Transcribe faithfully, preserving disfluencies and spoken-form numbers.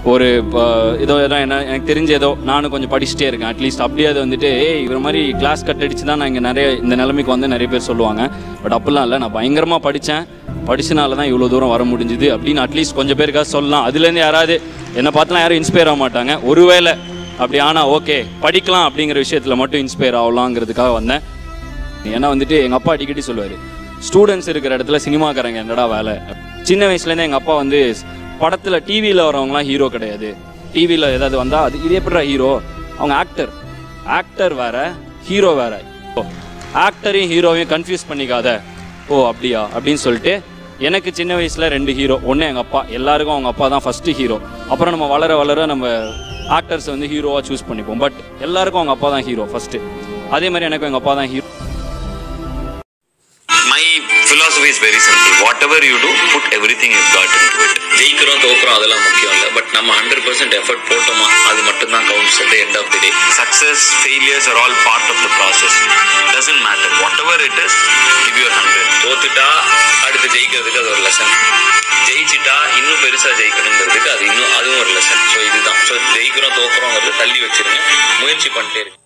ஒரு ஏதோ என்ன எனக்கு தெரிஞ்ச ஏதோ நானும் கொஞ்சம் படிச்சுட்டே இருக்கேன் அட்லீஸ்ட் அப்படியே அது வந்துட்டு ஏய் இவர் மாதிரி கிளாஸ் கட் அடிச்சு தான் நான் இங்கே நிறைய இந்த நிலைமைக்கு வந்து நிறைய பேர் சொல்லுவாங்க. பட் அப்படிலாம் இல்லை, நான் பயங்கரமாக படித்தேன், படிச்சனால தான் இவ்வளோ தூரம் வர முடிஞ்சுது அப்படின்னு அட்லீஸ்ட் கொஞ்சம் பேருக்காக சொல்லலாம். அதுலேருந்து யாராவது என்னை பார்த்துலாம் யாரும் இன்ஸ்பயர் ஆக மாட்டாங்க, ஒருவேளை அப்படி ஆனால் ஓகே படிக்கலாம் அப்படிங்கிற விஷயத்தில் மட்டும் இன்ஸ்பயர் ஆகலாங்கிறதுக்காக வந்தேன். ஏன்னா வந்துட்டு எங்கள் அப்பா அடிக்கடி சொல்லுவார், ஸ்டூடெண்ட்ஸ் இருக்கிற இடத்துல சினிமாக்காரங்க என்னடா வேலை. சின்ன வயசுலேருந்து எங்கள் அப்பா வந்து படத்தில் டிவியில் வரவங்களாம் ஹீரோ கிடையாது, டிவியில் ஏதாவது வந்தால் அது இது எப்படா ஹீரோ, அவங்க ஆக்டர், ஆக்டர் வேற ஹீரோ வேற, ஓ ஆக்டரையும் ஹீரோவையும் கன்ஃபியூஸ் பண்ணிக்காத, ஓ அப்படியா அப்படின்னு சொல்லிட்டு எனக்கு சின்ன வயசில் ரெண்டு ஹீரோ. ஒன்று எங்கள் அப்பா, எல்லாருக்கும் அவங்க அப்பா தான் ஃபஸ்ட்டு ஹீரோ. அப்புறம் நம்ம வளர வளர நம்ம ஆக்டர்ஸ் வந்து ஹீரோவாக சூஸ் பண்ணிப்போம். பட் எல்லாருக்கும் அவங்க அப்பா தான் ஹீரோ ஃபஸ்ட்டு. அதே மாதிரி எனக்கும் எங்கள் அப்பா தான் hero. My philosophy is very simple. Whatever you do, put everything you've got into it. ஜெயிக்கிறோம் தோக்குறோம் அதெல்லாம் முக்கியம் இல்லை, பட் நம்ம ஹண்ட்ரட் பர்சன்ட் எஃபர்ட் போட்டோமா அது மட்டும் தான் counts at the end of the day. Success, failures are all part of the process. Doesn't matter. Whatever it is, give your hundred. தோத்துட்டா அடுத்து ஜெயிக்கிறதுக்கு அது ஒரு லெசன், ஜெயிச்சிட்டா இன்னும் பெருசாக ஜெயிக்கணுங்கிறதுக்கு அது இன்னும் அதுவும் ஒரு லெசன். ஸோ இதுதான். ஸோ ஜெயிக்கிறோம் தோக்குறோங்கிறது தள்ளி வச்சிருங்க, முயற்சி பண்ணிட்டே இருக்கு.